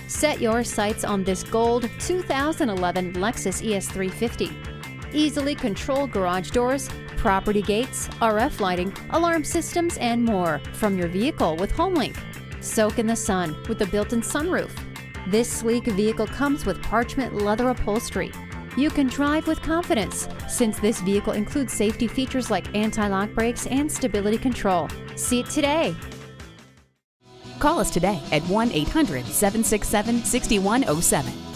Set your sights on this gold 2011 Lexus ES 350. Easily control garage doors, property gates, RF lighting, alarm systems, and more from your vehicle with Homelink. Soak in the sun with the built-in sunroof. This sleek vehicle comes with Parchment leather upholstery. You can drive with confidence since this vehicle includes safety features like anti-lock brakes and stability control. See it today. Call us today at 1-800-767-6107.